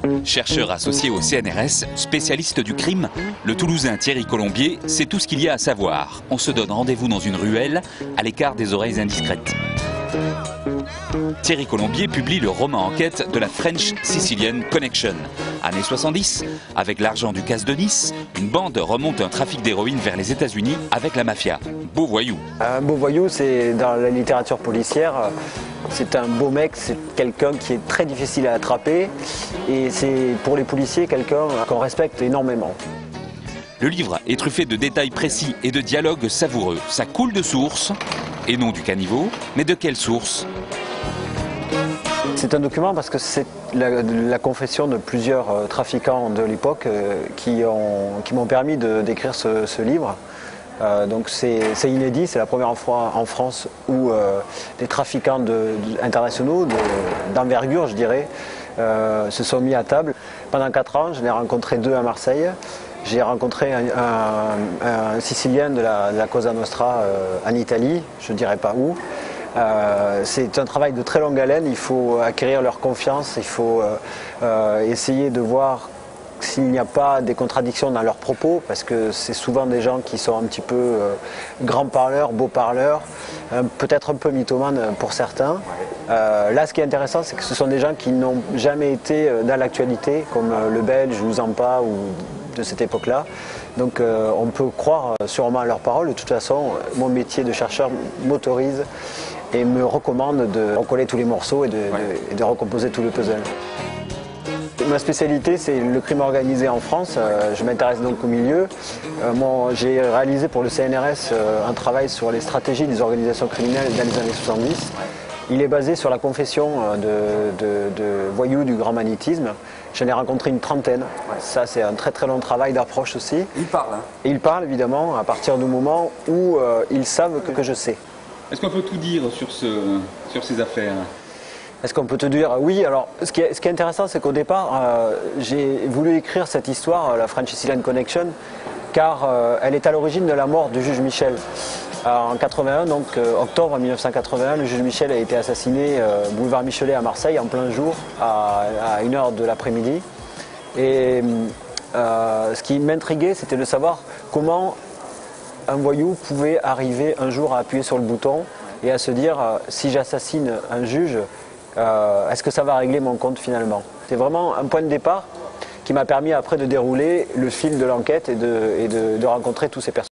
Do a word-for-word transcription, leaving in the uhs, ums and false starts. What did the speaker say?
Chercheur associé au C N R S, spécialiste du crime, le Toulousain Thierry Colombier sait tout ce qu'il y a à savoir. On se donne rendez-vous dans une ruelle, à l'écart des oreilles indiscrètes. Thierry Colombier publie le roman enquête de la French Sicilian Connection. Années soixante-dix, avec l'argent du casse de Nice, une bande remonte un trafic d'héroïne vers les États-Unis avec la mafia. Beau voyou. Un beau voyou, c'est dans la littérature policière, c'est un beau mec, c'est quelqu'un qui est très difficile à attraper et c'est pour les policiers quelqu'un qu'on respecte énormément. Le livre est truffé de détails précis et de dialogues savoureux. Ça coule de source, et non du caniveau, mais de quelle source? C'est un document parce que c'est la, la confession de plusieurs euh, trafiquants de l'époque euh, qui m'ont qui permis d'écrire ce, ce livre. Euh, donc c'est inédit, c'est la première fois en France où euh, des trafiquants de, de, internationaux d'envergure, je dirais, euh, se sont mis à table. Pendant quatre ans, j'en ai rencontré deux à Marseille. J'ai rencontré un, un, un Sicilien de la, de la Cosa Nostra euh, en Italie, je ne dirais pas où. Euh, c'est un travail de très longue haleine, il faut acquérir leur confiance, il faut euh, euh, essayer de voir s'il n'y a pas des contradictions dans leurs propos, parce que c'est souvent des gens qui sont un petit peu euh, grands parleurs, beaux parleurs, euh, peut-être un peu mythomanes pour certains. Euh, là, ce qui est intéressant, c'est que ce sont des gens qui n'ont jamais été dans l'actualité, comme euh, le Belge ou Zampa ou de cette époque-là. Donc euh, on peut croire sûrement à leurs paroles. De toute façon, mon métier de chercheur m'autorise et me recommande de recoller tous les morceaux et de, ouais. de, et de recomposer tout le puzzle. Ma spécialité, c'est le crime organisé en France. Euh, je m'intéresse donc au milieu. Euh, J'ai réalisé pour le C N R S euh, un travail sur les stratégies des organisations criminelles dans les années soixante-dix. Il est basé sur la confession de, de, de voyous du grand magnétisme. J'en ai rencontré une trentaine. Ça, c'est un très très long travail d'approche aussi. Ils parlent. Hein. Et ils parlent évidemment à partir du moment où euh, ils savent que, que je sais. Est-ce qu'on peut tout dire sur, ce, sur ces affaires? Est-ce qu'on peut te dire? Oui, alors ce qui est, ce qui est intéressant, c'est qu'au départ, euh, j'ai voulu écrire cette histoire, la French Sicilian Connection, car euh, elle est à l'origine de la mort du juge Michel. Alors, en quatre-vingt-un, donc euh, octobre mille neuf cent quatre-vingt-un, le juge Michel a été assassiné euh, boulevard Michelet à Marseille en plein jour, à, à une heure de l'après-midi. Et euh, ce qui m'intriguait, c'était de savoir comment un voyou pouvait arriver un jour à appuyer sur le bouton et à se dire euh, si j'assassine un juge, euh, est-ce que ça va régler mon compte finalement? C'est vraiment un point de départ qui m'a permis après de dérouler le fil de l'enquête et, de, et de, de rencontrer tous ces personnages.